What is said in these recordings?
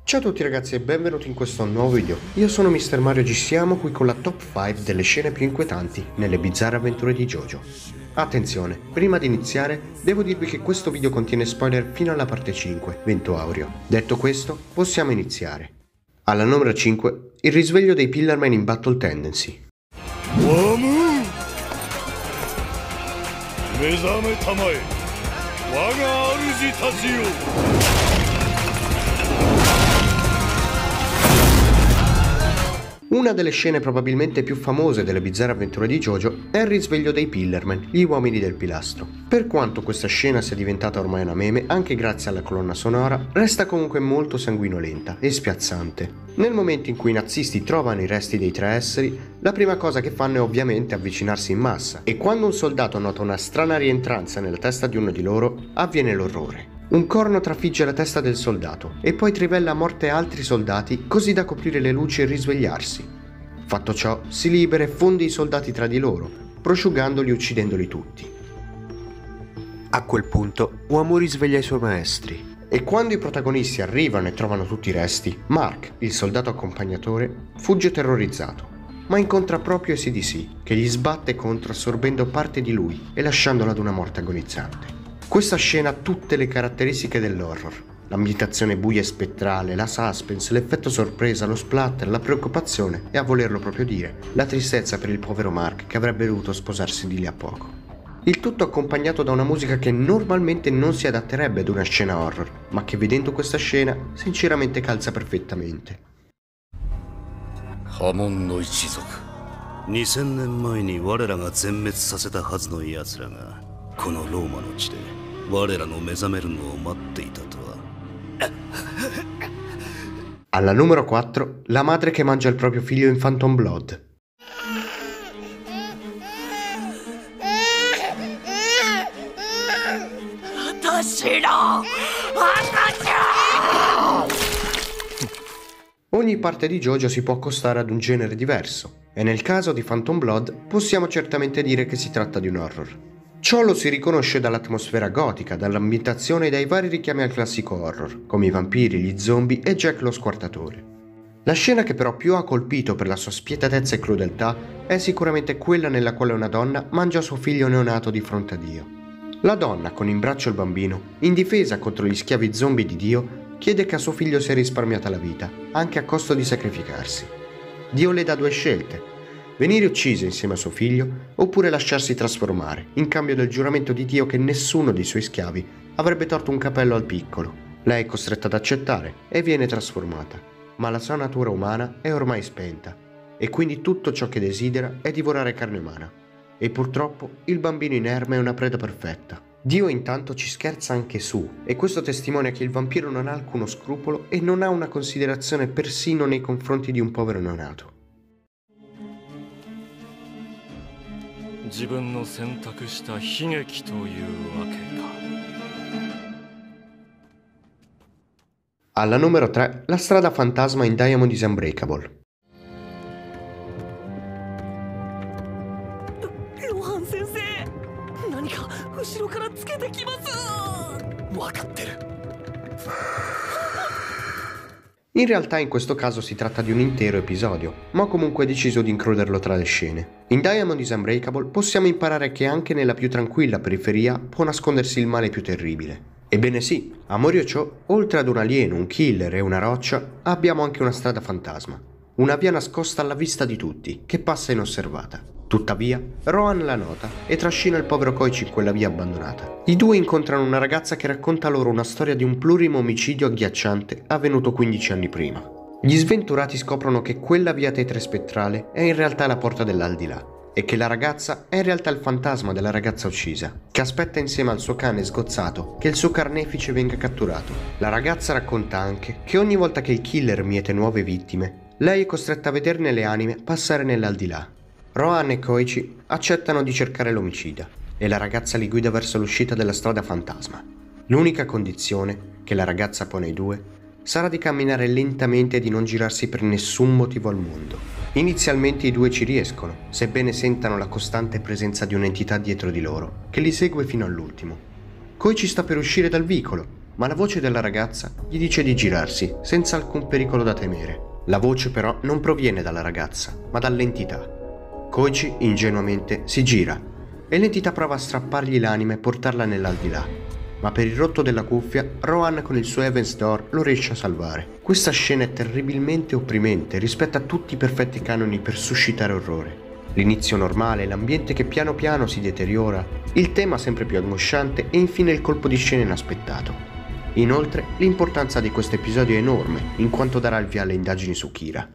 Ciao a tutti ragazzi e benvenuti in questo nuovo video. Io sono Mr. Mario G, siamo qui con la top 5 delle scene più inquietanti nelle bizzarre avventure di JoJo. Attenzione, prima di iniziare devo dirvi che questo video contiene spoiler fino alla parte 5, Vento Aureo. Detto questo, possiamo iniziare. Alla numero 5, il risveglio dei Pillarmen in Battle Tendency. Una delle scene probabilmente più famose delle bizzarre avventure di JoJo è il risveglio dei Pillarmen, gli uomini del pilastro. Per quanto questa scena sia diventata ormai una meme, anche grazie alla colonna sonora, resta comunque molto sanguinolenta e spiazzante. Nel momento in cui i nazisti trovano i resti dei tre esseri, la prima cosa che fanno è ovviamente avvicinarsi in massa, e quando un soldato nota una strana rientranza nella testa di uno di loro, avviene l'orrore. Un corno trafigge la testa del soldato e poi trivella a morte altri soldati così da coprire le luci e risvegliarsi. Fatto ciò, si libera e fonde i soldati tra di loro, prosciugandoli e uccidendoli tutti. A quel punto, Uamu risveglia i suoi maestri. E quando i protagonisti arrivano e trovano tutti i resti, Mark, il soldato accompagnatore, fugge terrorizzato, ma incontra proprio SDC, che gli sbatte contro assorbendo parte di lui e lasciandolo ad una morte agonizzante. Questa scena ha tutte le caratteristiche dell'horror. L'ambientazione buia e spettrale, la suspense, l'effetto sorpresa, lo splatter, la preoccupazione e, a volerlo proprio dire, la tristezza per il povero Mark che avrebbe dovuto sposarsi di lì a poco. Il tutto accompagnato da una musica che normalmente non si adatterebbe ad una scena horror, ma che vedendo questa scena sinceramente calza perfettamente. Hamon no Ichizoku. 2000年前に我らが全滅させたはずの奴らがこのローマの地で我らの目覚めるのを待っていたとは。 Alla numero 4, la madre che mangia il proprio figlio in Phantom Blood. Ogni parte di JoJo si può accostare ad un genere diverso, e nel caso di Phantom Blood possiamo certamente dire che si tratta di un horror. Ciò lo si riconosce dall'atmosfera gotica, dall'ambientazione e dai vari richiami al classico horror, come i vampiri, gli zombie e Jack lo squartatore. La scena che però più ha colpito per la sua spietatezza e crudeltà è sicuramente quella nella quale una donna mangia suo figlio neonato di fronte a Dio. La donna, con in braccio il bambino, in difesa contro gli schiavi zombie di Dio, chiede che a suo figlio sia risparmiata la vita, anche a costo di sacrificarsi. Dio le dà due scelte: venire uccisa insieme a suo figlio oppure lasciarsi trasformare, in cambio del giuramento di Dio che nessuno dei suoi schiavi avrebbe torto un capello al piccolo. Lei è costretta ad accettare e viene trasformata, ma la sua natura umana è ormai spenta e quindi tutto ciò che desidera è divorare carne umana. E purtroppo il bambino inerme è una preda perfetta. Dio intanto ci scherza anche su, e questo testimonia che il vampiro non ha alcuno scrupolo e non ha una considerazione persino nei confronti di un povero neonato. Alla numero 3, la strada fantasma in Diamond is Unbreakable. In realtà in questo caso si tratta di un intero episodio, ma ho comunque deciso di includerlo tra le scene. In Diamond is Unbreakable possiamo imparare che anche nella più tranquilla periferia può nascondersi il male più terribile. Ebbene sì, a Moriocho, oltre ad un alieno, un killer e una roccia, abbiamo anche una strada fantasma. Una via nascosta alla vista di tutti, che passa inosservata. Tuttavia, Rohan la nota e trascina il povero Koichi in quella via abbandonata. I due incontrano una ragazza che racconta loro una storia di un plurimo omicidio agghiacciante avvenuto 15 anni prima. Gli sventurati scoprono che quella via tetrespettrale è in realtà la porta dell'aldilà e che la ragazza è in realtà il fantasma della ragazza uccisa, che aspetta insieme al suo cane sgozzato che il suo carnefice venga catturato. La ragazza racconta anche che ogni volta che il killer miete nuove vittime, lei è costretta a vederne le anime passare nell'aldilà. Rohan e Koichi accettano di cercare l'omicida e la ragazza li guida verso l'uscita della strada fantasma. L'unica condizione che la ragazza pone ai due sarà di camminare lentamente e di non girarsi per nessun motivo al mondo. Inizialmente i due ci riescono, sebbene sentano la costante presenza di un'entità dietro di loro, che li segue fino all'ultimo. Koichi sta per uscire dal vicolo, ma la voce della ragazza gli dice di girarsi, senza alcun pericolo da temere. La voce però non proviene dalla ragazza, ma dall'entità. Koichi ingenuamente si gira e l'entità prova a strappargli l'anima e portarla nell'aldilà. Ma per il rotto della cuffia, Rohan con il suo Heaven's Door lo riesce a salvare. Questa scena è terribilmente opprimente rispetto a tutti i perfetti canoni per suscitare orrore. L'inizio normale, l'ambiente che piano piano si deteriora, il tema sempre più angosciante e infine il colpo di scena inaspettato. Inoltre, l'importanza di questo episodio è enorme, in quanto darà il via alle indagini su Kira.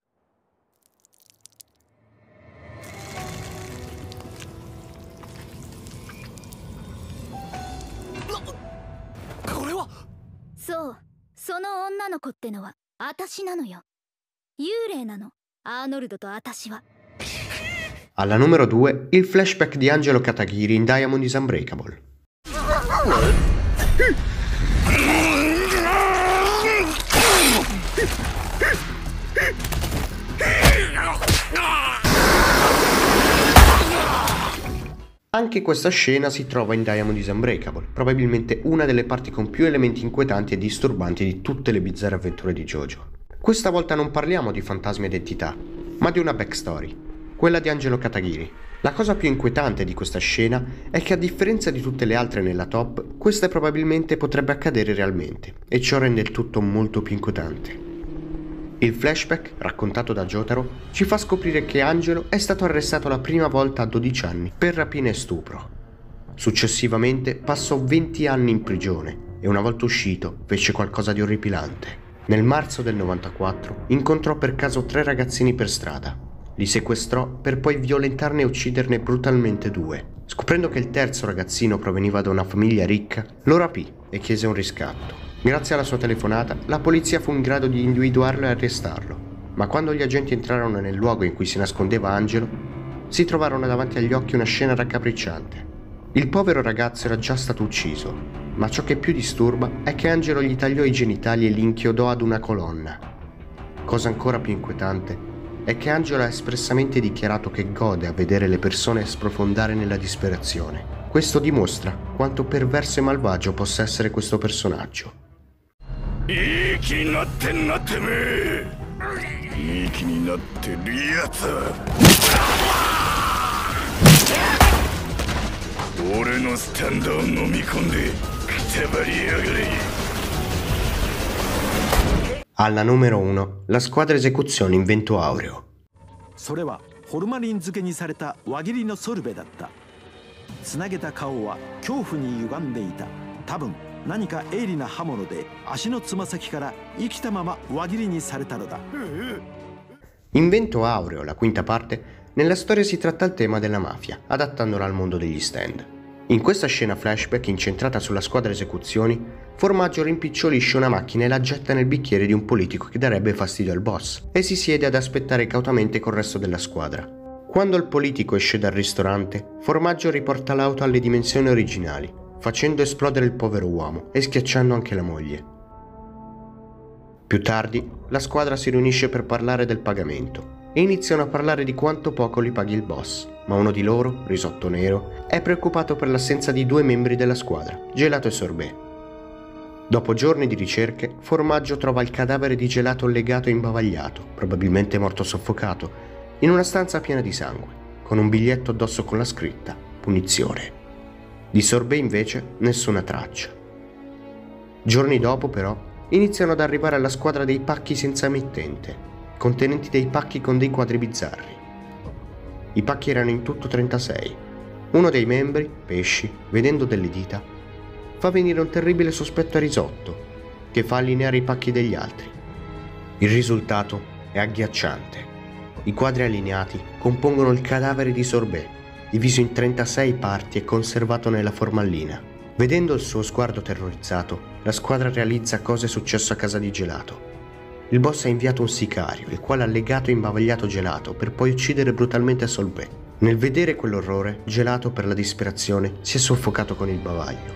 So, その女の子ってのは私なのよ。幽霊なの、アーノルドと私は。 Alla numero 2, il flashback di Angelo Katagiri in Diamond is Unbreakable. Anche questa scena si trova in Diamond is Unbreakable, probabilmente una delle parti con più elementi inquietanti e disturbanti di tutte le bizzarre avventure di JoJo. Questa volta non parliamo di fantasmi ed entità, ma di una backstory, quella di Angelo Katagiri. La cosa più inquietante di questa scena è che a differenza di tutte le altre nella top, questa probabilmente potrebbe accadere realmente, e ciò rende il tutto molto più inquietante. Il flashback, raccontato da Jotaro, ci fa scoprire che Angelo è stato arrestato la prima volta a 12 anni per rapina e stupro. Successivamente passò 20 anni in prigione e una volta uscito fece qualcosa di orripilante. Nel marzo del 94 incontrò per caso 3 ragazzini per strada. Li sequestrò per poi violentarne e ucciderne brutalmente 2. Scoprendo che il terzo ragazzino proveniva da una famiglia ricca, lo rapì e chiese un riscatto. Grazie alla sua telefonata, la polizia fu in grado di individuarlo e arrestarlo, ma quando gli agenti entrarono nel luogo in cui si nascondeva Angelo, si trovarono davanti agli occhi una scena raccapricciante. Il povero ragazzo era già stato ucciso, ma ciò che più disturba è che Angelo gli tagliò i genitali e li inchiodò ad una colonna. Cosa ancora più inquietante è che Angelo ha espressamente dichiarato che gode a vedere le persone sprofondare nella disperazione. Questo dimostra quanto perverso e malvagio possa essere questo personaggio. いい気になってんなてめえ。いい気になってるやつ。俺のスタンドを飲み込んでくたばりやがれ。 Alla numero 1, la squadra esecuzione in Vento Aureo. それはホルマリン漬けにされた輪切りのソルベだった。つなげた顔は恐怖に歪んでいた。多分何か鋭利な刃物で足のつま先から生きたまま輪切りにされたのだ。 In Vento Aureo, la quinta parte, nella storia si tratta il tema della mafia, adattandola al mondo degli stand. In questa scena flashback incentrata sulla squadra esecuzioni, Formaggio rimpicciolisce una macchina e la getta nel bicchiere di un politico che darebbe fastidio al boss e si siede ad aspettare cautamente col resto della squadra. Quando il politico esce dal ristorante, Formaggio riporta l'auto alle dimensioni originali, facendo esplodere il povero uomo e schiacciando anche la moglie. Più tardi, la squadra si riunisce per parlare del pagamento e iniziano a parlare di quanto poco li paghi il boss, ma uno di loro, Risotto Nero, è preoccupato per l'assenza di 2 membri della squadra, Gelato e Sorbet. Dopo giorni di ricerche, Formaggio trova il cadavere di Gelato legato e imbavagliato, probabilmente morto soffocato, in una stanza piena di sangue, con un biglietto addosso con la scritta «Punizione». Di Sorbet invece nessuna traccia. Giorni dopo però iniziano ad arrivare alla squadra dei pacchi senza emittente, contenenti dei pacchi con dei quadri bizzarri. I pacchi erano in tutto 36. Uno dei membri, Pesci, vedendo delle dita, fa venire un terribile sospetto a Risotto, che fa allineare i pacchi degli altri. Il risultato è agghiacciante. I quadri allineati compongono il cadavere di Sorbet, diviso in 36 parti e conservato nella formallina. Vedendo il suo sguardo terrorizzato, la squadra realizza cosa è successo a casa di Gelato. Il boss ha inviato un sicario, il quale ha legato e imbavagliato Gelato per poi uccidere brutalmente Sorbet. Nel vedere quell'orrore, Gelato per la disperazione si è soffocato con il bavaglio.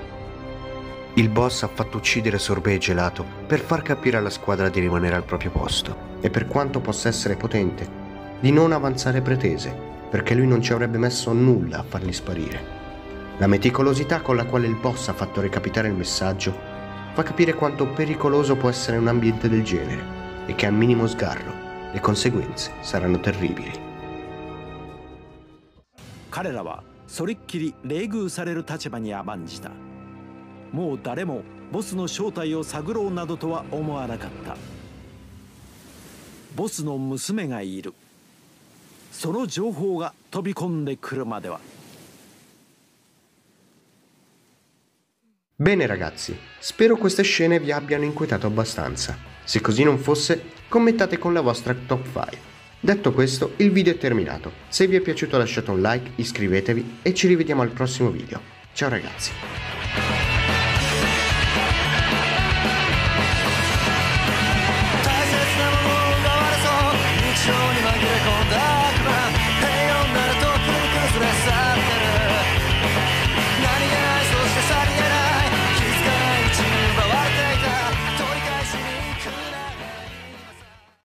Il boss ha fatto uccidere Sorbet e Gelato per far capire alla squadra di rimanere al proprio posto e, per quanto possa essere potente, di non avanzare pretese, perché lui non ci avrebbe messo nulla a farli sparire. La meticolosità con la quale il boss ha fatto recapitare il messaggio fa capire quanto pericoloso può essere un ambiente del genere e che al minimo sgarro le conseguenze saranno terribili. 彼らはそれっきり冷遇される立場に甘んじた。もう誰もボスの正体を探ろうなどとは思わなかった。ボスの娘がいる。その情報が飛び込んでくるまでは。 Bene ragazzi, spero queste scene vi abbiano inquietato abbastanza. Se così non fosse, commentate con la vostra top 5. Detto questo, il video è terminato. Se vi è piaciuto lasciate un like, iscrivetevi e ci rivediamo al prossimo video. Ciao ragazzi!